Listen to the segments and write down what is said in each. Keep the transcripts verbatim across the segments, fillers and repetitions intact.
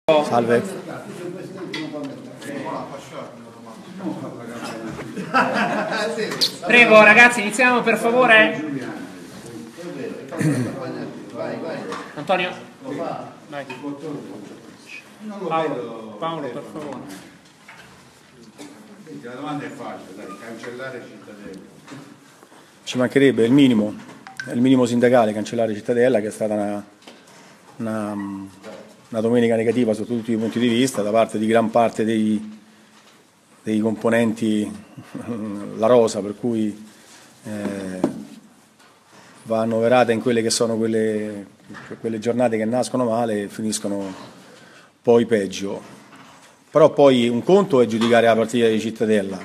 Salve. Prego ragazzi, iniziamo per favore. Antonio? Vai. Paolo, Paolo per favore. La domanda è facile, dai, cancellare Cittadella. Ci mancherebbe, è il minimo, è il minimo sindacale, cancellare Cittadella, che è stata una, una, una domenica negativa sotto tutti i punti di vista da parte di gran parte dei, dei componenti la rosa, per cui eh, va annoverata in quelle che sono quelle, quelle giornate che nascono male e finiscono poi peggio. Però poi un conto è giudicare la partita di Cittadella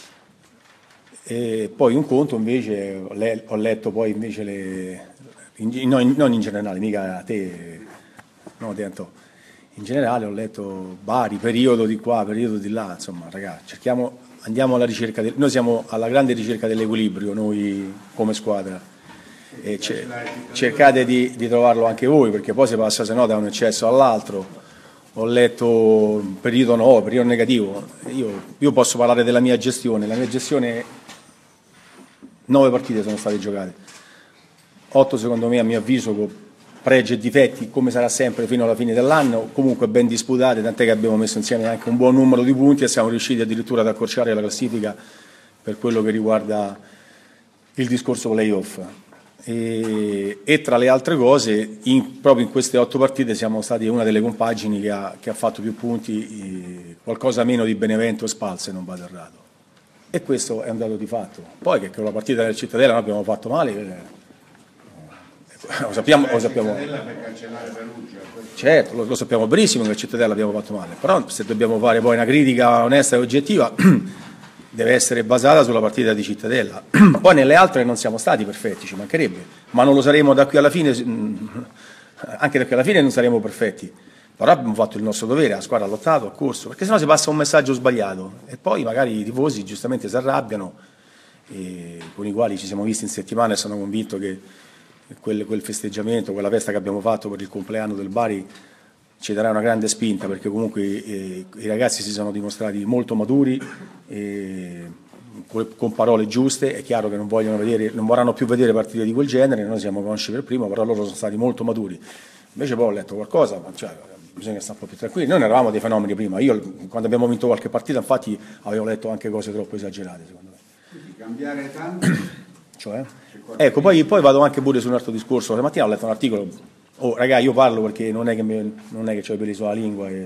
e poi un conto invece, ho letto poi invece le, in, non, non in generale, mica a te, no, dentro, in generale ho letto vari, periodo di qua, periodo di là, insomma ragazzi, cerchiamo, andiamo alla ricerca, del, noi siamo alla grande ricerca dell'equilibrio, noi come squadra, e cercate di, di trovarlo anche voi, perché poi si passa se no da un eccesso all'altro. Ho letto periodo no, periodo negativo, io, io posso parlare della mia gestione, la mia gestione, nove partite sono state giocate, otto secondo me a mio avviso con pregi e difetti come sarà sempre fino alla fine dell'anno, comunque ben disputate, tant'è che abbiamo messo insieme anche un buon numero di punti e siamo riusciti addirittura ad accorciare la classifica per quello che riguarda il discorso playoff. E, e tra le altre cose in, proprio in queste otto partite siamo stati una delle compagini che ha, che ha fatto più punti, qualcosa meno di Benevento e Spal, se non vado errato, e questo è un dato di fatto. Poi che con la partita del Cittadella noi abbiamo fatto male, eh, lo sappiamo, lo sappiamo. Certo, lo, lo sappiamo benissimo che il Cittadella abbiamo fatto male, però se dobbiamo fare poi una critica onesta e oggettiva deve essere basata sulla partita di Cittadella. Poi nelle altre non siamo stati perfetti, ci mancherebbe, ma non lo saremo da qui alla fine, anche perché alla fine non saremo perfetti. Però abbiamo fatto il nostro dovere, la squadra ha lottato, ha corso, perché sennò si passa un messaggio sbagliato e poi magari i tifosi giustamente si arrabbiano, e con i quali ci siamo visti in settimana e sono convinto che quel, quel festeggiamento, quella festa che abbiamo fatto per il compleanno del Bari ci darà una grande spinta, perché comunque eh, i ragazzi si sono dimostrati molto maturi, eh, con parole giuste. È chiaro che non vogliono vedere, non vorranno più vedere partite di quel genere, noi siamo consci per primo, però loro sono stati molto maturi. Invece poi ho letto qualcosa, cioè, bisogna stare un po' più tranquilli. Noi ne eravamo dei fenomeni prima, io quando abbiamo vinto qualche partita infatti avevo letto anche cose troppo esagerate secondo me. Quindi cambiare tanto? Cioè? Ecco, poi, poi vado anche pure su un altro discorso. Stamattina ho letto un articolo. Oh, raga, io parlo perché non è che, mi, non è che ho i peli sulla lingua e,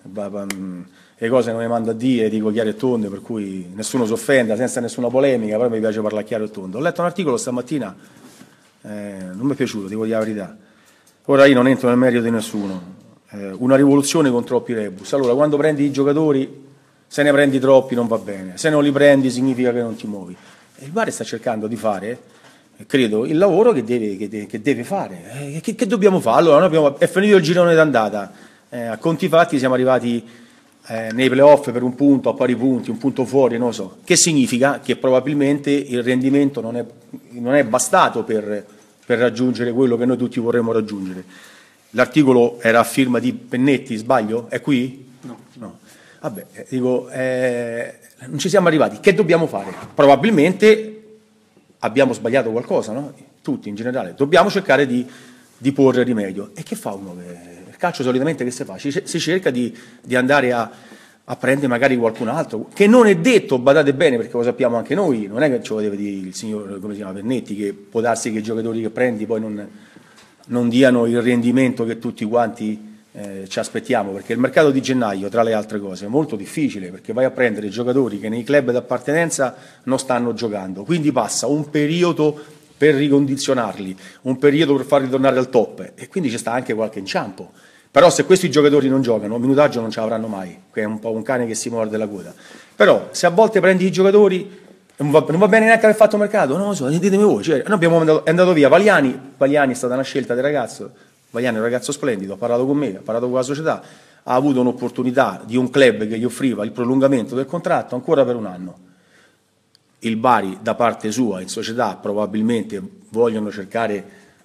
e le cose non le mando a dire, dico chiaro e tondo, per cui nessuno si offenda, senza nessuna polemica, però mi piace parlare chiaro e tondo. Ho letto un articolo stamattina, eh, non mi è piaciuto, dico la verità. Ora io non entro nel merito di nessuno. Eh, una rivoluzione con troppi rebus. Allora, quando prendi i giocatori, se ne prendi troppi non va bene, se non li prendi significa che non ti muovi. E il Bari sta cercando di fare, credo, il lavoro che deve, che deve, che deve fare. Eh, che, che dobbiamo fare? Allora, noi abbiamo, è finito il girone d'andata, eh, a conti fatti siamo arrivati eh, nei playoff per un punto, a pari punti, un punto fuori, non lo so. Che significa? Che probabilmente il rendimento non è, non è bastato per, per raggiungere quello che noi tutti vorremmo raggiungere. L'articolo era a firma di Pennetti, sbaglio? È qui? No. no. Vabbè, dico, eh, non ci siamo arrivati. Che dobbiamo fare? Probabilmente abbiamo sbagliato qualcosa, no? Tutti in generale, dobbiamo cercare di, di porre rimedio. E che fa uno? Il calcio solitamente che si fa? Si, si cerca di, di andare a, a prendere magari qualcun altro, che non è detto, badate bene, perché lo sappiamo anche noi, non è che ce lo deve dire il signor, come si chiama, Pennetti, che può darsi che i giocatori che prendi poi non, non diano il rendimento che tutti quanti eh, ci aspettiamo, perché il mercato di gennaio, tra le altre cose, è molto difficile, perché vai a prendere giocatori che nei club d'appartenenza non stanno giocando, quindi passa un periodo per ricondizionarli, un periodo per farli tornare al top, e quindi ci sta anche qualche inciampo. Però se questi giocatori non giocano, minutaggio non ce l'avranno mai, che è un po' un cane che si morde la coda. Però se a volte prendi i giocatori, non va, non va bene neanche aver fatto mercato, non lo so, ditemi voi, cioè, noi abbiamo mandato, è andato via Valiani, Valiani è stata una scelta del ragazzo, Valiani è un ragazzo splendido, ha parlato con me, ha parlato con la società, ha avuto un'opportunità di un club che gli offriva il prolungamento del contratto ancora per un anno. Il Bari da parte sua in società probabilmente vogliono cercare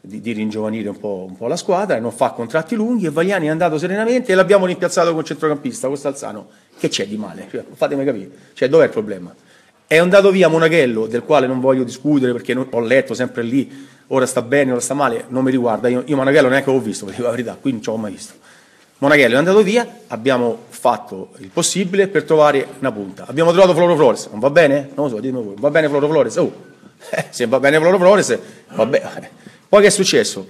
di, di ringiovanire un po', un po' la squadra, e non fa contratti lunghi, e Vagliani è andato serenamente e l'abbiamo rimpiazzato con centrocampista, con Salzano. Che c'è di male? Cioè, fatemi capire, cioè, dov'è il problema? È andato via Monachello, del quale non voglio discutere perché non, ho letto sempre lì, ora sta bene, ora sta male, non mi riguarda, io, io Monachello neanche l'ho visto, per dire la verità, quindi non ci ho mai visto. Monachello è andato via, abbiamo fatto il possibile per trovare una punta. Abbiamo trovato Floro Flores, non va bene? Non lo so, ditemi voi, va bene Floro Flores? Oh, eh, se va bene Floro Flores, va bene. Poi che è successo?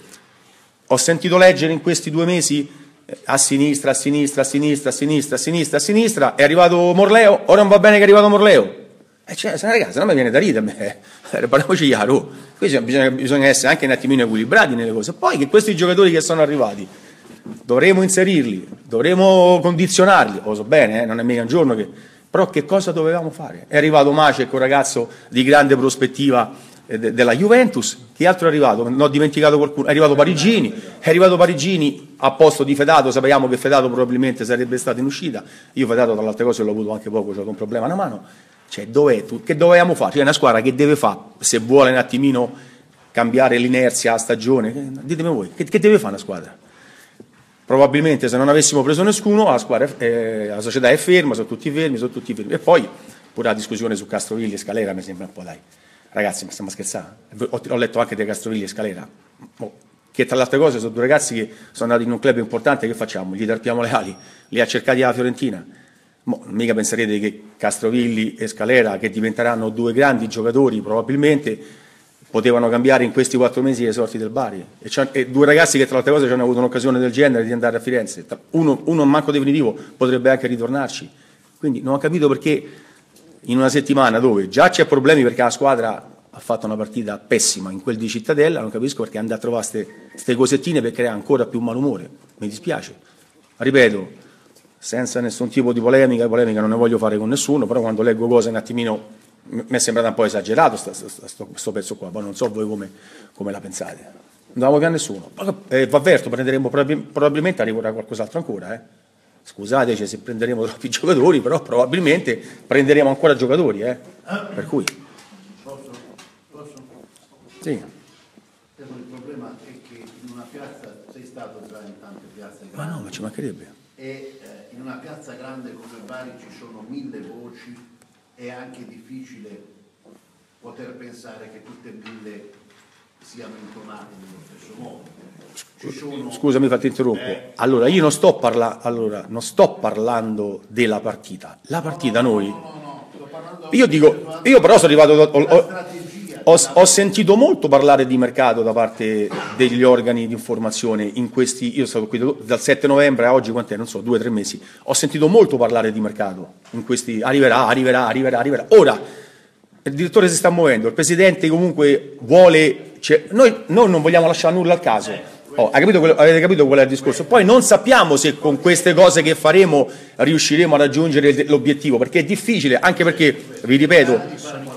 Ho sentito leggere in questi due mesi eh, a sinistra, a sinistra, a sinistra, a sinistra, a sinistra, a sinistra, è arrivato Morleo, ora non va bene che è arrivato Morleo. E cioè, ragazzi, se no mi viene da ridere, eh, parliamoci chiaro, qui bisogna, bisogna essere anche un attimino equilibrati nelle cose. Poi che questi giocatori che sono arrivati, dovremo inserirli, dovremo condizionarli, lo so bene, eh, non è mica un giorno che... Però che cosa dovevamo fare? È arrivato Macek, un ragazzo di grande prospettiva eh, de della Juventus, che altro è arrivato? Non ho dimenticato qualcuno, è arrivato Parigini, è arrivato Parigini a posto di Fedato, sappiamo che Fedato probabilmente sarebbe stato in uscita, io Fedato tra le altre cose l'ho avuto anche poco, c'ho un problema alla mano, cioè dov'è tu? Che dovevamo fare? Cioè, è una squadra che deve fare, se vuole un attimino cambiare l'inerzia a stagione, ditemi voi, che, che deve fare una squadra? Probabilmente se non avessimo preso nessuno, la, squadra, eh, la società è ferma, sono tutti fermi, sono tutti fermi. E poi pure la discussione su Castrovilli e Scalera mi sembra un po', dai, ragazzi, ma stiamo scherzando? Ho, ho letto anche di Castrovilli e Scalera, oh, che tra le altre cose sono due ragazzi che sono andati in un club importante, che facciamo? Gli tarpiamo le ali, li ha cercati alla Fiorentina. Mo, mica penserete che Castrovilli e Scalera, che diventeranno due grandi giocatori probabilmente, potevano cambiare in questi quattro mesi le sorti del Bari. E, e due ragazzi che tra le altre cose hanno avuto un'occasione del genere di andare a Firenze. Uno, uno manco definitivo potrebbe anche ritornarci. Quindi non ho capito perché in una settimana dove già c'è problemi perché la squadra ha fatto una partita pessima in quel di Cittadella, non capisco perché andare a trovare queste cosettine per creare ancora più malumore. Mi dispiace. Ripeto, senza nessun tipo di polemica, polemica non ne voglio fare con nessuno, però quando leggo cose un attimino... mi è sembrato un po' esagerato questo pezzo qua, poi non so voi come, come la pensate. Non davamo più a nessuno. Eh, va avverto, prenderemo probabilmente arriverà qualcos'altro ancora. Eh. Scusateci se prenderemo troppi giocatori, però probabilmente prenderemo ancora giocatori. Eh. Per cui. Posso? Posso? Sì. Il problema è che in una piazza, sei stato già in tante piazze grandi. Ma no, ma ci mancherebbe. E eh, in una piazza grande come Bari ci sono mille voci. È anche difficile poter pensare che tutte e mille siano intonate nello stesso modo. Ci sono... Scusami, fatti interrompo. Eh. Allora, io non sto, parla... allora, non sto parlando della partita. La partita no, no, noi... No, no, no, sto parlando io dico, io però sono arrivato... Ho, ho, ho, ho sentito molto parlare di mercato da parte degli organi di informazione in questi... Io sono qui dal sette novembre a oggi, quant'è? Non so, due o tre mesi. Ho sentito molto parlare di mercato in questi... Arriverà, arriverà, arriverà, arriverà. Ora, il direttore si sta muovendo, il presidente comunque vuole... Cioè, noi, noi non vogliamo lasciare nulla al caso. Oh, hai capito, avete capito qual è il discorso? Poi non sappiamo se con queste cose che faremo riusciremo a raggiungere l'obiettivo, perché è difficile, anche perché, vi ripeto...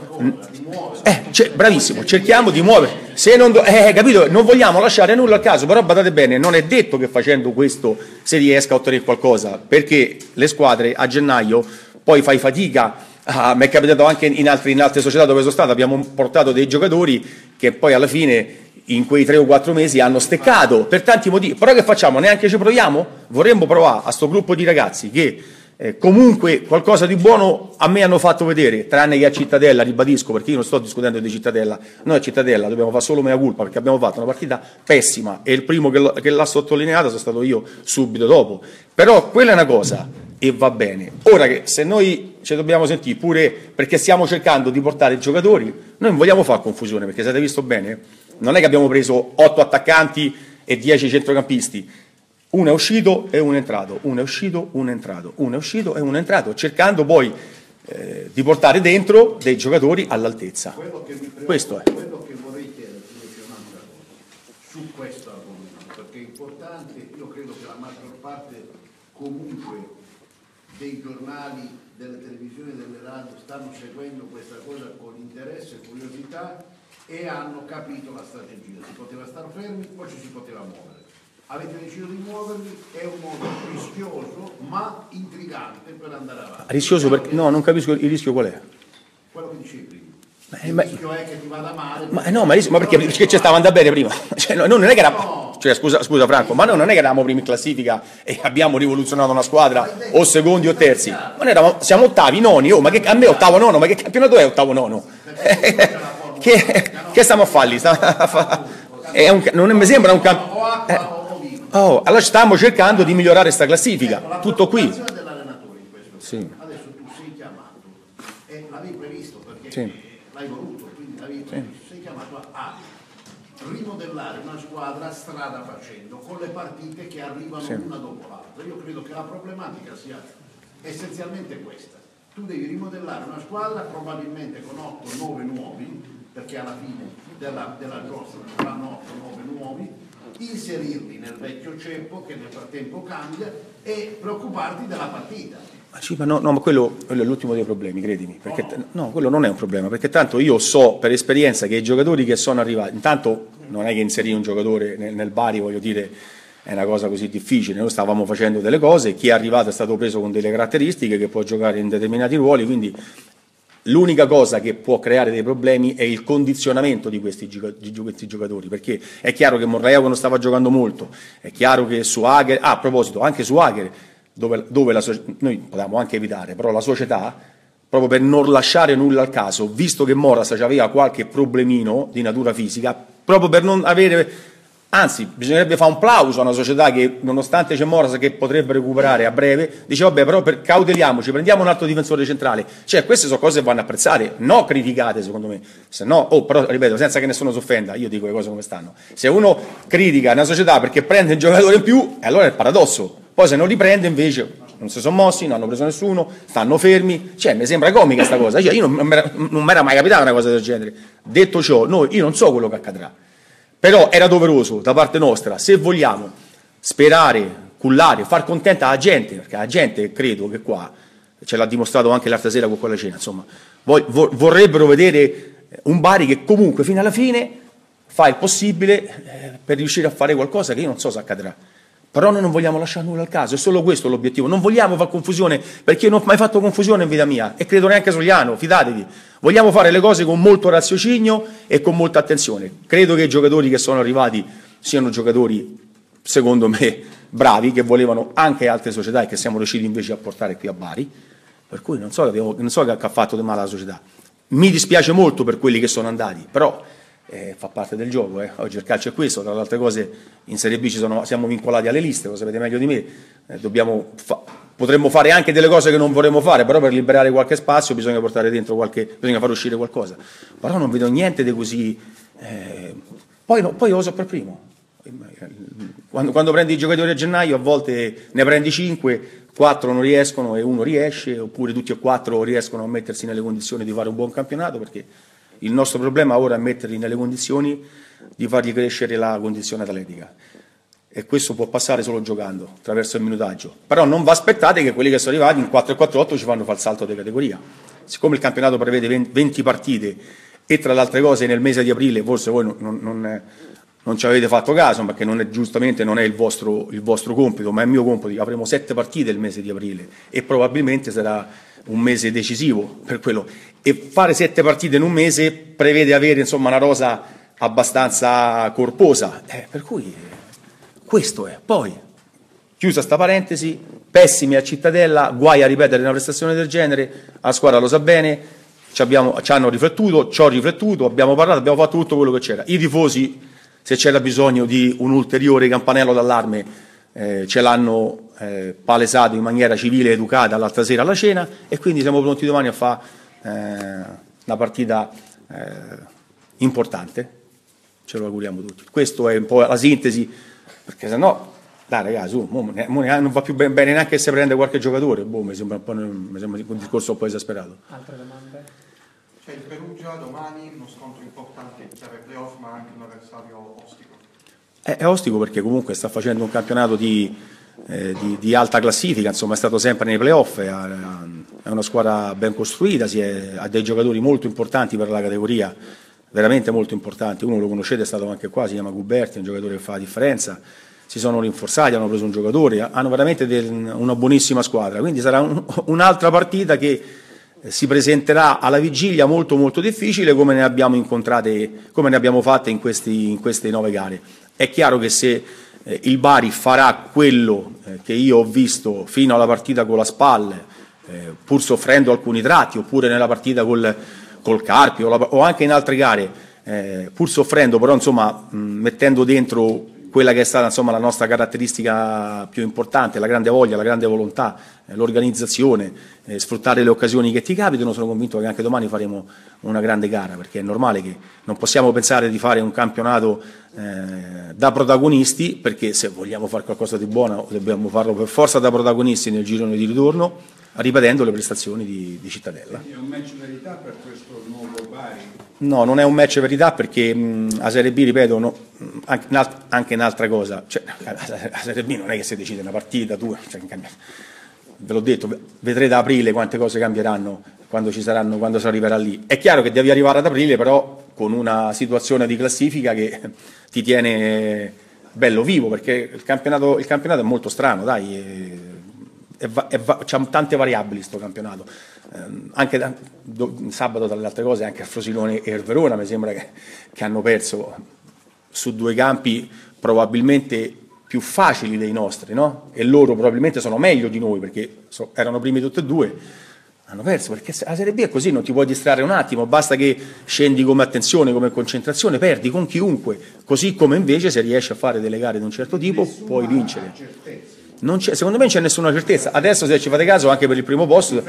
Eh, cioè, bravissimo, cerchiamo di muovere. Se non, eh, capito, non vogliamo lasciare nulla al caso, però badate bene, non è detto che facendo questo si riesca a ottenere qualcosa, perché le squadre a gennaio poi fai fatica. Ah, mi è capitato anche in, altri, in altre società dove sono stato, abbiamo portato dei giocatori che poi alla fine in quei tre o quattro mesi hanno steccato per tanti motivi. Però che facciamo? Neanche ci proviamo? Vorremmo provare a sto gruppo di ragazzi che Eh, comunque qualcosa di buono a me hanno fatto vedere, tranne che a Cittadella, ribadisco, perché io non sto discutendo di Cittadella, noi a Cittadella dobbiamo fare solo mea culpa perché abbiamo fatto una partita pessima e il primo che l'ha sottolineata sono stato io subito dopo, però quella è una cosa e va bene. Ora che se noi ci dobbiamo sentire pure perché stiamo cercando di portare i giocatori, noi non vogliamo fare confusione, perché se avete visto bene non è che abbiamo preso otto attaccanti e dieci centrocampisti. Uno è uscito e uno è entrato, uno è uscito, uno è entrato, uno è uscito e uno è entrato, cercando poi eh, di portare dentro dei giocatori all'altezza. Questo è. Quello che vorrei chiedere è un'altra cosa su questo argomento, perché è importante, io credo che la maggior parte comunque dei giornali, delle televisioni e delle radio stanno seguendo questa cosa con interesse e curiosità e hanno capito la strategia. Si poteva stare fermi, poi ci si poteva muovere. Avete deciso di muovervi, è un modo rischioso ma intrigante per andare avanti. Rischioso perché? No, non capisco il rischio qual è. Quello che dicevi prima. il ma, rischio è che ti vada male. Ma no, ma, ma perché, perché ci stava andando bene prima? Cioè, no, non è che era, cioè, scusa, scusa Franco, ma noi non è che eravamo primi in classifica e abbiamo rivoluzionato una squadra o secondi o terzi, ma noi eravamo, siamo ottavi, noni, oh, ma che, a me ottavo nono, ma che campionato è ottavo nono? che, che stiamo a farli? È un, non mi sembra un campionato. Eh, oh, allora stiamo cercando di migliorare questa classifica, tutto qui. Sì. Adesso tu sei chiamato e l'avevi previsto perché Sì. l'hai voluto, quindi l'avevi Sì. previsto. Sei chiamato a rimodellare una squadra strada facendo con le partite che arrivano Sì. una dopo l'altra. Io credo che la problematica sia essenzialmente questa. Tu devi rimodellare una squadra probabilmente con otto nove nuovi, perché alla fine della, della giostra saranno otto nove nuovi, inserirli nel vecchio ceppo che nel frattempo cambia e preoccuparti della partita. Ma sì, ma no, no, ma quello, quello è l'ultimo dei problemi, credimi, perché no, quello non è un problema, perché tanto io so per esperienza che i giocatori che sono arrivati, intanto non è che inserire un giocatore nel, nel Bari, voglio dire, è una cosa così difficile, noi stavamo facendo delle cose, chi è arrivato è stato preso con delle caratteristiche che può giocare in determinati ruoli, quindi l'unica cosa che può creare dei problemi è il condizionamento di questi, di questi giocatori, perché è chiaro che Morraeo non stava giocando molto, è chiaro che su Agher, ah, a proposito, anche su Agher, dove, dove la, noi potevamo anche evitare, però la società, proprio per non lasciare nulla al caso, visto che Moras aveva qualche problemino di natura fisica, proprio per non avere, anzi, bisognerebbe fare un plauso a una società che, nonostante c'è Moras che potrebbe recuperare a breve, dice vabbè, però per, cauteliamoci, prendiamo un altro difensore centrale. Cioè, queste sono cose che vanno apprezzate, no criticate secondo me. Se no, oh, però ripeto, senza che nessuno si offenda, io dico le cose come stanno. Se uno critica una società perché prende un giocatore in più, allora è il paradosso. Poi se non li prende invece non si sono mossi, non hanno preso nessuno, stanno fermi, cioè mi sembra comica sta cosa, cioè, io non mi era mai capitata una cosa del genere. Detto ciò, noi, io non so quello che accadrà, però era doveroso da parte nostra, se vogliamo sperare, cullare, far contenta la gente, perché la gente credo che qua, ce l'ha dimostrato anche l'altra sera con quella cena, insomma, vorrebbero vedere un Bari che comunque fino alla fine fa il possibile per riuscire a fare qualcosa che io non so se accadrà. Però noi non vogliamo lasciare nulla al caso, è solo questo l'obiettivo, non vogliamo fare confusione, perché io non ho mai fatto confusione in vita mia, e credo neanche Sogliano, fidatevi, vogliamo fare le cose con molto raziocinio e con molta attenzione. Credo che i giocatori che sono arrivati siano giocatori, secondo me, bravi, che volevano anche altre società e che siamo riusciti invece a portare qui a Bari, per cui non so, abbiamo, non so che ha fatto di male la società. Mi dispiace molto per quelli che sono andati, però Eh, fa parte del gioco, eh. Oggi il calcio è questo, tra le altre cose in Serie B ci sono, siamo vincolati alle liste, lo sapete meglio di me, eh, dobbiamo fa potremmo fare anche delle cose che non vorremmo fare, però per liberare qualche spazio bisogna portare dentro qualche, bisogna far uscire qualcosa, però non vedo niente di così, eh, poi, no, poi lo so per primo, quando, quando prendi i giocatori a gennaio a volte ne prendi cinque, quattro non riescono e uno riesce, oppure tutti e quattro riescono a mettersi nelle condizioni di fare un buon campionato, perché il nostro problema ora è metterli nelle condizioni di fargli crescere la condizione atletica, e questo può passare solo giocando, attraverso il minutaggio. Però non vi aspettate che quelli che sono arrivati in quattro quattro otto ci fanno fare il salto di categoria. Siccome il campionato prevede venti partite e tra le altre cose nel mese di aprile, forse voi non, non, non, non ci avete fatto caso, perché non è, giustamente non è il vostro, il vostro compito, ma è il mio compito, avremo sette partite il mese di aprile e probabilmente sarà un mese decisivo per quello, e fare sette partite in un mese prevede avere insomma una rosa abbastanza corposa, eh, per cui questo è. Poi chiusa sta parentesi, pessimi a Cittadella, guai a ripetere una prestazione del genere, la squadra lo sa bene, ci, abbiamo, ci hanno riflettuto, ci ho riflettuto, abbiamo parlato, abbiamo fatto tutto quello che c'era. I tifosi, se c'era bisogno di un ulteriore campanello d'allarme, eh, ce l'hanno Eh, palesato in maniera civile e educata l'altra sera alla cena, e quindi siamo pronti domani a fare eh, una partita eh, importante, ce lo auguriamo tutti. Questo è un po' la sintesi, perché se no, dai ragazzi, su, mo, mo, non va più ben, bene neanche se prende qualche giocatore, boh, mi sembra un po' mi sembra un discorso un po' esasperato. Altre domande? C'è il Perugia domani, uno scontro importante per i playoff, ma anche un avversario ostico. È, è ostico perché comunque sta facendo un campionato di Eh, di, di alta classifica, insomma è stato sempre nei playoff, è, è una squadra ben costruita, si è, ha dei giocatori molto importanti per la categoria, veramente molto importanti, uno lo conoscete, è stato anche qua, si chiama Guberti, è un giocatore che fa la differenza, si sono rinforzati, hanno preso un giocatore, hanno veramente del, una buonissima squadra, quindi sarà un, un'altra partita che eh, si presenterà alla vigilia molto molto difficile come ne abbiamo incontrate, come ne abbiamo fatte in, questi, in queste nove gare. È chiaro che se eh, il Bari farà quello eh, che io ho visto fino alla partita con la Spal, eh, pur soffrendo alcuni tratti, oppure nella partita col, col Carpio, o, la, o anche in altre gare, eh, pur soffrendo, però insomma mh, mettendo dentro quella che è stata insomma la nostra caratteristica più importante, la grande voglia, la grande volontà, eh, l'organizzazione, eh, sfruttare le occasioni che ti capitano, sono convinto che anche domani faremo una grande gara, perché è normale che non possiamo pensare di fare un campionato eh, da protagonisti, perché se vogliamo fare qualcosa di buono dobbiamo farlo per forza da protagonisti nel girone di ritorno, ripetendo le prestazioni di, di Cittadella. È un match verità per questo nuovo Bari? No, non è un match verità perché mh, a Serie B, ripeto, no, anche, anche un'altra cosa, cioè, a Serie B non è che si decide una partita, tu, cioè, ve l'ho detto, vedrete ad aprile quante cose cambieranno quando ci saranno, quando si arriverà lì. È chiaro che devi arrivare ad aprile però con una situazione di classifica che ti tiene bello vivo, perché il campionato, il campionato è molto strano, dai, è, è, è, c'ha tante variabili sto campionato. Eh, anche da, do, sabato tra le altre cose anche a Frosinone e il Verona mi sembra che, che hanno perso su due campi probabilmente più facili dei nostri, no? E loro probabilmente sono meglio di noi perché so, erano primi tutti e due, hanno perso, perché la Serie B è così, non ti puoi distrarre un attimo, basta che scendi come attenzione, come concentrazione, perdi con chiunque, così come invece se riesci a fare delle gare di un certo tipo puoi vincere. Non c'è, secondo me non c'è nessuna certezza. Adesso, se ci fate caso, anche per il primo posto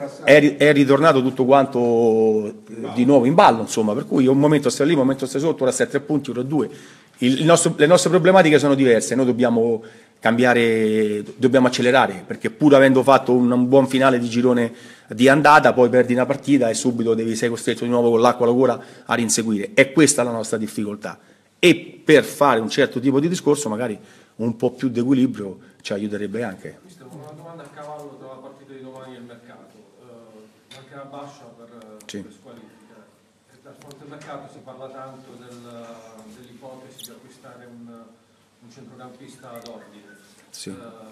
è, è ritornato tutto quanto di nuovo in ballo, insomma, per cui un momento stai lì, un momento stai sotto, ora stai a tre punti, ora a due. Il, il nostro, le nostre problematiche sono diverse, noi dobbiamo cambiare, dobbiamo accelerare, perché pur avendo fatto un, un buon finale di girone di andata, poi perdi una partita e subito devi, sei costretto di nuovo con l'acqua alla gola a rinseguire. È questa la nostra difficoltà. E per fare un certo tipo di discorso, magari un po' più di equilibrio ci aiuterebbe anche. Questa è una domanda a cavallo tra la partita di domani e il mercato. Uh, anche la bascia per, sì. per squalifica. Dal fronte del mercato si parla tanto del, dell'ipotesi di acquistare un, un centrocampista ad ordine. Sì. Uh,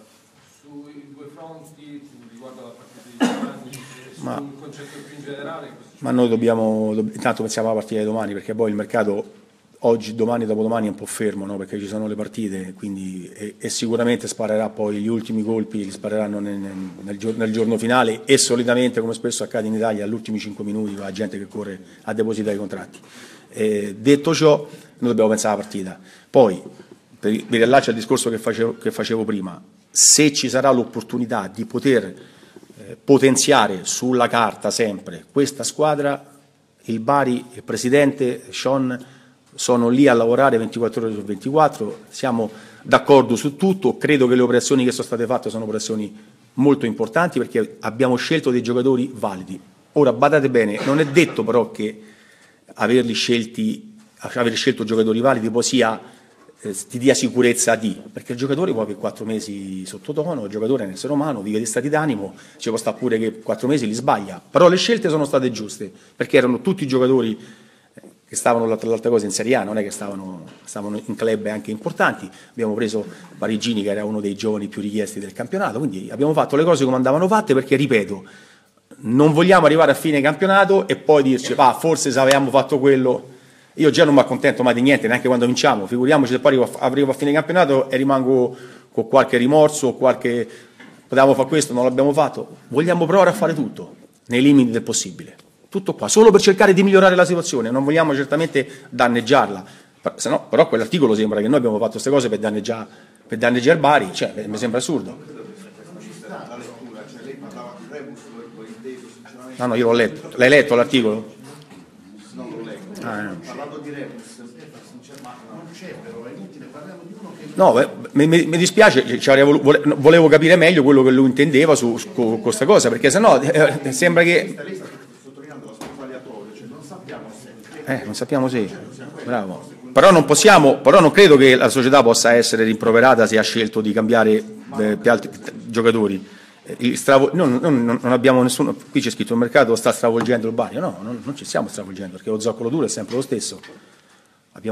sui due fronti, riguardo alla partita di domani, e su ma, un concetto più in generale. Ma noi dobbiamo, do, intanto pensiamo alla partita di domani, perché poi il mercato oggi, domani, dopodomani è un po' fermo, no? Perché ci sono le partite, quindi, e, e sicuramente sparerà poi gli ultimi colpi, li spareranno nel, nel, nel, giorno, nel giorno finale, e solitamente, come spesso accade in Italia, agli ultimi cinque minuti la gente che corre a depositare i contratti. Eh, detto ciò, noi dobbiamo pensare alla partita. Poi, per, per riallaccio al discorso che facevo, che facevo prima, se ci sarà l'opportunità di poter eh, potenziare sulla carta sempre questa squadra, il Bari, il presidente Sean, sono lì a lavorare ventiquattro ore su ventiquattro, siamo d'accordo su tutto, credo che le operazioni che sono state fatte sono operazioni molto importanti perché abbiamo scelto dei giocatori validi. Ora badate bene, non è detto però che averli scelti, aver scelto giocatori validi poi sia, eh, ti dia sicurezza di, perché il giocatore può avere quattro mesi sottotono, il giocatore è un essere umano, vive di stati d'animo, ci può stare pure che quattro mesi li sbaglia, però le scelte sono state giuste perché erano tutti giocatori che stavano tra l'altra cosa in Serie A, non è che stavano, stavano in club anche importanti. Abbiamo preso Parigini, che era uno dei giovani più richiesti del campionato, quindi abbiamo fatto le cose come andavano fatte, perché, ripeto, non vogliamo arrivare a fine campionato e poi dirci, ah, forse se avevamo fatto quello. Io già non mi accontento mai di niente, neanche quando vinciamo, figuriamoci se poi arrivo a, arrivo a fine campionato e rimango con qualche rimorso, qualche potevamo fare questo, non l'abbiamo fatto. Vogliamo provare a fare tutto, nei limiti del possibile. Tutto qua, solo per cercare di migliorare la situazione, non vogliamo certamente danneggiarla, se no, però quell'articolo sembra che noi abbiamo fatto queste cose per danneggiare, per danneggiare Bari, cioè mi sembra assurdo. Non ci sta la lettura, cioè lei parlava di Rebus, l'ho inteso sinceramente. No, no, io l'ho letto. L'hai letto l'articolo? Non l'ho letto. Ah, ho parlato di Rebus, ma non c'è però, è inutile, parliamo di uno che... No, mi, mi, mi dispiace, cioè, volevo, volevo capire meglio quello che lui intendeva su, su, con questa cosa, perché sennò eh, sembra che... Eh, non sappiamo se, bravo. Però non possiamo, però non credo che la società possa essere rimproverata se ha scelto di cambiare eh, per altri giocatori. Eh, stravo, no, no, non abbiamo nessuno, qui c'è scritto il mercato sta stravolgendo il Bari, no, non, non ci stiamo stravolgendo perché lo zoccolo duro è sempre lo stesso. Abbiamo,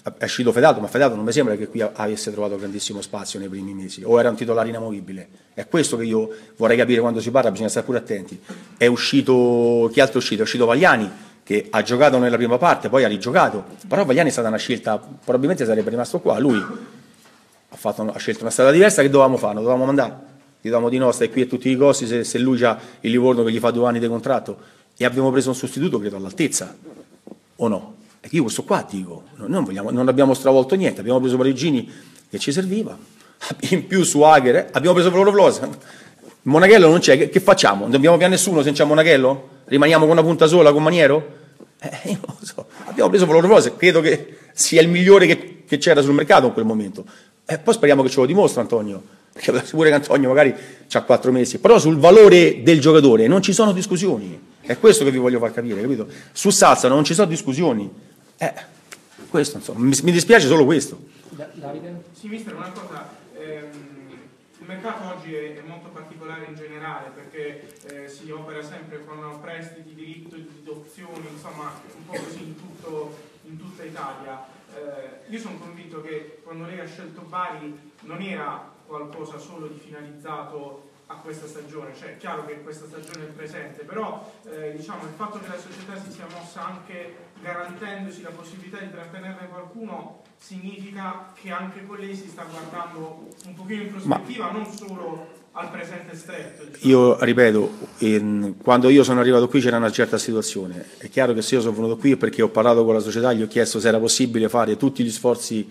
è uscito Fedato, ma Fedato non mi sembra che qui avesse trovato grandissimo spazio nei primi mesi, o era un titolare inamovibile. È questo che io vorrei capire quando si parla, bisogna stare pure attenti. È uscito, chi altro è uscito? È uscito Vagliani, che ha giocato nella prima parte, poi ha rigiocato, però Vagliani è stata una scelta, probabilmente sarebbe rimasto qua, lui ha, fatto, ha scelto una strada diversa. Che dovevamo fare? Lo dovevamo mandare? Gli dovevamo di no, stai qui a tutti i costi, se, se lui ha il Livorno che gli fa due anni di contratto, e abbiamo preso un sostituto, credo, all'altezza, o no? E io questo qua dico, non, vogliamo, non abbiamo stravolto niente, abbiamo preso Parigini che ci serviva, in più su Agher, abbiamo preso Vlora. Monachello non c'è, che, che facciamo? Non dobbiamo più a nessuno senza Monachello? Rimaniamo con una punta sola con Maniero? Eh, io non lo so. Abbiamo preso Vlora, credo che sia il migliore che, che c'era sul mercato in quel momento. E poi speriamo che ce lo dimostra Antonio, perché pure che Antonio magari ha quattro mesi, però sul valore del giocatore non ci sono discussioni. È questo che vi voglio far capire, capito? Su Salsa non ci sono discussioni. Eh, questo, insomma, mi, mi dispiace solo questo. Davide? Sì, mister, una cosa, ehm, il mercato oggi è, è molto particolare in generale perché eh, si opera sempre con prestiti, diritto di opzioni, insomma un po' così in, tutto, in tutta Italia. Eh, io sono convinto che quando lei ha scelto Bari non era qualcosa solo di finalizzato a questa stagione, cioè è chiaro che questa stagione è presente, però eh, diciamo il fatto che la società si sia mossa anche garantendosi la possibilità di trattenerne qualcuno significa che anche con lei si sta guardando un pochino in prospettiva, ma non solo al presente stretto. Diciamo. Io ripeto, in, quando io sono arrivato qui c'era una certa situazione, è chiaro che se io sono venuto qui è perché ho parlato con la società, gli ho chiesto se era possibile fare tutti gli sforzi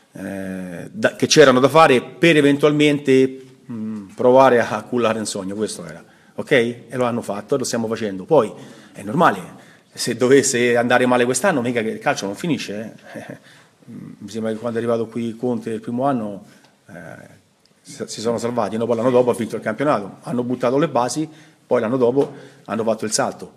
eh, da, che c'erano da fare per eventualmente provare a cullare un sogno, questo era, ok? E lo hanno fatto e lo stiamo facendo. Poi è normale, se dovesse andare male quest'anno, mica che il calcio non finisce. Eh. Mi sembra che quando è arrivato qui Conte il primo anno eh, si sono salvati, no? Poi l'anno dopo ha vinto il campionato, hanno buttato le basi, poi l'anno dopo hanno fatto il salto.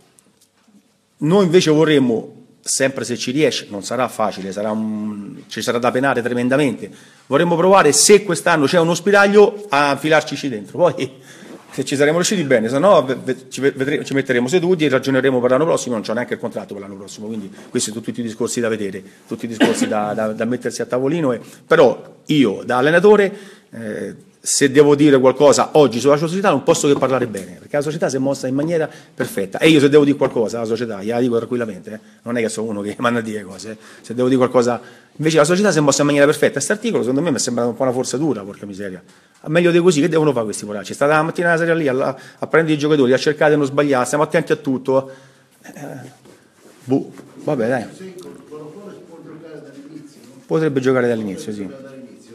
Noi invece vorremmo, sempre se ci riesce, non sarà facile, sarà un, ci sarà da penare tremendamente, vorremmo provare, se quest'anno c'è uno spiraglio, a infilarci dentro, poi se ci saremo riusciti bene, se no ci, vedremo, ci metteremo seduti e ragioneremo per l'anno prossimo, non c'è neanche il contratto per l'anno prossimo, quindi questi sono tutti i discorsi da vedere, tutti i discorsi da, da, da mettersi a tavolino, e, però io da allenatore eh, se devo dire qualcosa oggi sulla società non posso che parlare bene, perché la società si è mossa in maniera perfetta, e io se devo dire qualcosa alla società, gliela dico tranquillamente, eh? Non è che sono uno che manda a dire cose, eh? Se devo dire qualcosa, invece la società si è mossa in maniera perfetta, e questo articolo secondo me mi è sembrato un po' una forzatura, porca miseria, a meglio di così che devono fare questi poracci, state la mattina la serie lì a, a prendere i giocatori, a cercare di non sbagliare, stiamo attenti a tutto, eh, boh, vabbè dai, potrebbe giocare dall'inizio, sì.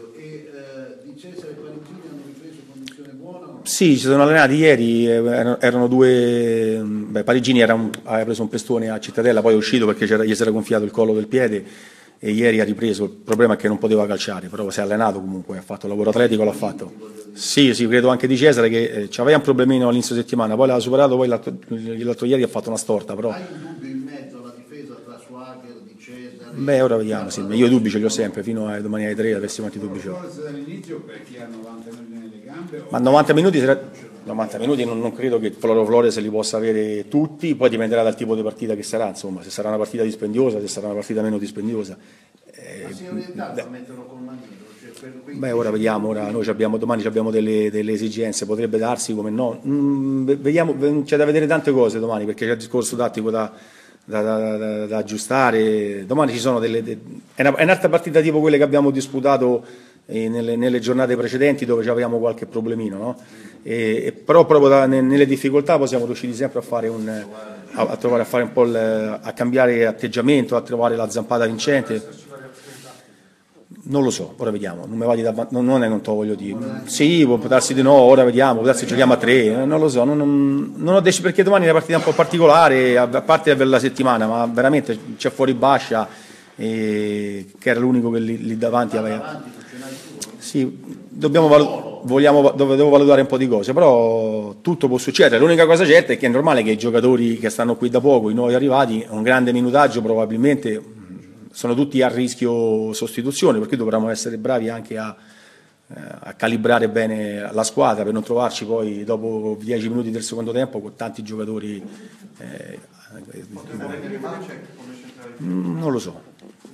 Sì, ci sono allenati ieri, erano, erano due, beh, Parigini era un, aveva preso un pestone a Cittadella, poi è uscito perché gli si era gonfiato il collo del piede e ieri ha ripreso, il problema è che non poteva calciare, però si è allenato comunque, ha fatto il lavoro atletico, l'ha fatto. Sì, sì, credo anche di Cesare che eh, aveva un problemino all'inizio settimana, poi l'ha superato, poi l'altro, l'altro ieri ha fatto una storta. Però. Hai un dubbio in mezzo alla difesa tra Swagger, Di Cesare? Beh, ora vediamo, sì. Io i dubbi ce li ho sempre, fino a domani alle tre, avessi quanti dubbi ce l'ho. Dall'inizio perché ha novanta minuti nelle gambe? Ma novanta minuti, novanta minuti non, non credo che Floro Flores li possa avere tutti, poi dipenderà dal tipo di partita che sarà, insomma, se sarà una partita dispendiosa, se sarà una partita meno dispendiosa. Eh, Ma si è orientato a metterlo con Manino? Cioè per beh, ora vediamo, ora noi abbiamo, domani abbiamo delle, delle esigenze, potrebbe darsi come no. Mm, vediamo, c'è da vedere tante cose domani, perché c'è il discorso tattico da, da, da, da, da aggiustare. Domani ci sono delle... De, è, una, è un'altra partita tipo quelle che abbiamo disputato eh, nelle, nelle giornate precedenti, dove avevamo qualche problemino, no? E, e però proprio da, nelle difficoltà poi siamo riusciti sempre a fare un... A, a trovare a fare un po' il, a cambiare atteggiamento, a trovare la zampata vincente. Non lo so, ora vediamo, non mi va di davanti, non è non te lo voglio dire. Sì, può darsi di no, ora vediamo, può darsi giochiamo a tre, non lo so, non, non, non ho deciso, perché domani è una partita un po' particolare, a parte per la settimana, ma veramente c'è fuori Bascia, e, che era l'unico che lì, lì davanti aveva. Sì, dobbiamo valut- vogliamo, devo valutare un po' di cose, però tutto può succedere. L'unica cosa certa è che è normale che i giocatori che stanno qui da poco, i nuovi arrivati, un grande minutaggio probabilmente sono tutti a rischio sostituzione, perché dovremmo essere bravi anche a, a calibrare bene la squadra per non trovarci poi dopo dieci minuti del secondo tempo con tanti giocatori. Eh, non lo so.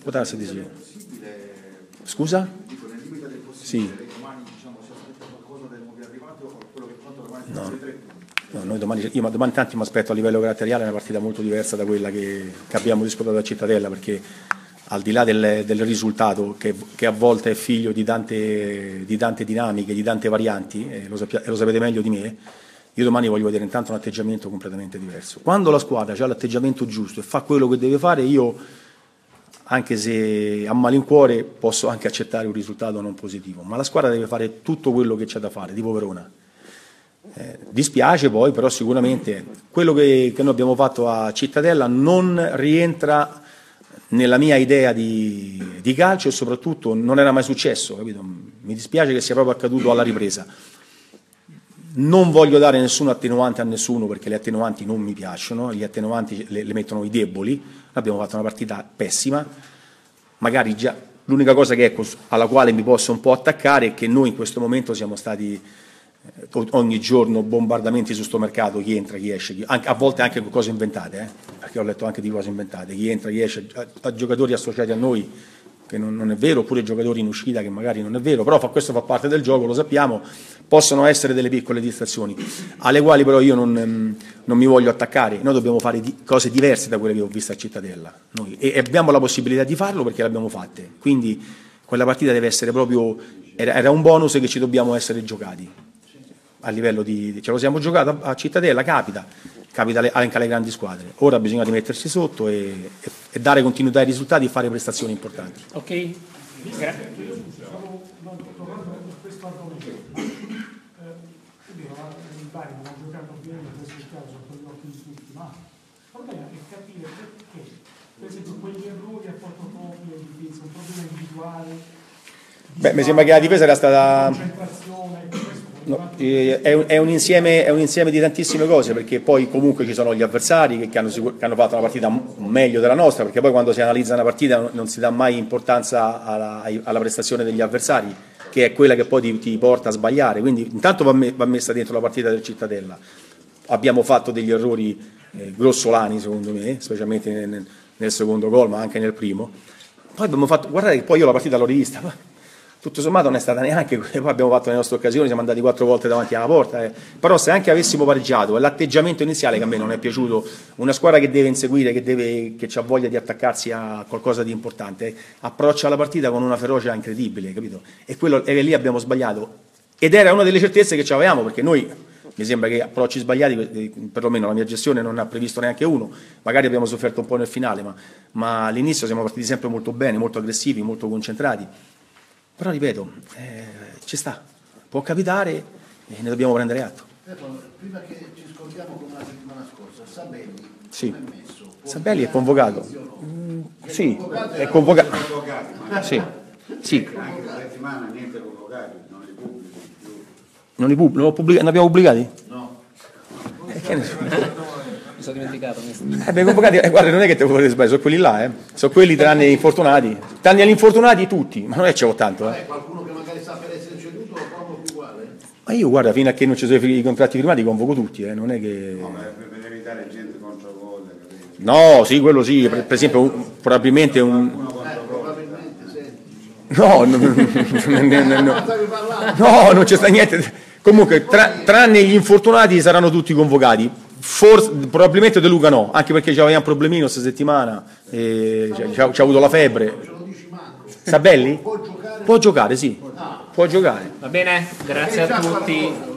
Può darsi di sì. Scusa? Dico, nel limite del possibile, Sì. lei domani diciamo, si aspetta qualcosa dai nuovi arrivati o quello che conta domani No. sono i tre punti? No, noi domani, io ma domani tanti mi aspetto a livello caratteriale una partita molto diversa da quella che, che abbiamo disputato a Cittadella, perché al di là del, del risultato, che, che a volte è figlio di tante, di tante dinamiche, di tante varianti, e lo, sappia, e lo sapete meglio di me, io domani voglio vedere intanto un atteggiamento completamente diverso. Quando la squadra ha l'atteggiamento giusto e fa quello che deve fare, io, anche se a malincuore, posso anche accettare un risultato non positivo, ma la squadra deve fare tutto quello che c'è da fare, tipo Verona. Eh, dispiace poi, però sicuramente quello che, che noi abbiamo fatto a Cittadella non rientra nella mia idea di, di calcio e soprattutto non era mai successo, capito? Mi dispiace che sia proprio accaduto alla ripresa. Non voglio dare nessun attenuante a nessuno perché le attenuanti non mi piacciono, gli attenuanti le, le mettono i deboli. Noi abbiamo fatto una partita pessima, magari già l'unica cosa che, ecco, alla quale mi posso un po' attaccare è che noi in questo momento siamo stati eh, ogni giorno bombardamenti su sto mercato, chi entra, chi esce, chi, anche, a volte anche con cose inventate, eh, perché ho letto anche di cose inventate, chi entra, chi esce, a, a giocatori associati a noi che non, non è vero, oppure giocatori in uscita che magari non è vero, però fa, questo fa parte del gioco, lo sappiamo, possono essere delle piccole distrazioni, alle quali però io non, non mi voglio attaccare. Noi dobbiamo fare di, cose diverse da quelle che ho visto a Cittadella, noi, e, e abbiamo la possibilità di farlo perché l'abbiamo fatte, quindi quella partita deve essere proprio, era, era un bonus che ci dobbiamo essere giocati, a livello di, ce lo siamo giocato a, a Cittadella, capita, capita le, anche alle grandi squadre. Ora bisogna rimettersi sotto e, e, e dare continuità ai risultati e fare prestazioni importanti. Ok? Grazie. Questo argomento, eh, è vero, il Bari non ha giocato bene, questo è il caso con gli occhi di tutti, ma il problema è capire perché, per esempio, quegli errori a fotocopia in difesa, un problema individuale. Beh, mi sembra che la difesa era stata... Concentrazione, questo. No, è, un, è, un insieme, è un insieme di tantissime cose, perché poi comunque ci sono gli avversari che, che, hanno, che hanno fatto una partita meglio della nostra, perché poi quando si analizza una partita non, non si dà mai importanza alla, alla prestazione degli avversari, che è quella che poi ti, ti porta a sbagliare. Quindi intanto va, me, va messa dentro la partita del Cittadella. Abbiamo fatto degli errori eh, grossolani secondo me, specialmente nel, nel secondo gol, ma anche nel primo. Poi abbiamo fatto, guardate che poi io la partita l'ho rivista, tutto sommato non è stata neanche, poi abbiamo fatto le nostre occasioni, siamo andati quattro volte davanti alla porta, eh. Però se anche avessimo pareggiato, è l'atteggiamento iniziale che a me non è piaciuto, una squadra che deve inseguire, che, deve, che ha voglia di attaccarsi a qualcosa di importante, eh, approccia la partita con una ferocia incredibile, capito? E, quello, e lì abbiamo sbagliato, ed era una delle certezze che avevamo, perché noi, mi sembra che approcci sbagliati, perlomeno la mia gestione non ha previsto neanche uno, magari abbiamo sofferto un po' nel finale, ma, ma all'inizio siamo partiti sempre molto bene, molto aggressivi, molto concentrati. Però ripeto, eh, ci sta, può capitare e ne dobbiamo prendere atto. Stefano, prima che ci scordiamo come la settimana scorsa, Sabelli Sì. come è messo? Sabelli è convocato. Mm, sì, è convocato. Sì. Sì. Anche la settimana niente convocati, non li pubblico più. Non li pub- non, pubblica- non abbiamo pubblicati? No. Eh, che ne so. Mi sono dimenticato. Eh, abbiamo convocati, eh, guarda, non è che te vuoi sbagliare, sono quelli là, eh. Sono quelli tranne gli infortunati. Tranne gli infortunati tutti, ma non è che c'è tanto, eh. Eh, qualcuno che magari sta per essere ceduto lo provo più uguale. Ma io guarda, fino a che non ci sono i contratti firmati convoco tutti, eh. Non è che... No, per, per evitare gente contro gol, capito? No, sì, quello sì, per, per esempio un, probabilmente un... Eh, probabilmente, senti. No, no, no, no, no. Stavi parlando? No, non c'è sta niente. Comunque, tra, tranne gli infortunati saranno tutti convocati. Forse, probabilmente De Luca no, anche perché aveva un problemino questa settimana, e c'ha, c'ha avuto la febbre. Ce lo dici Marco? Sabelli? Può giocare? Può giocare, sì. Può giocare. Va bene? Grazie a tutti.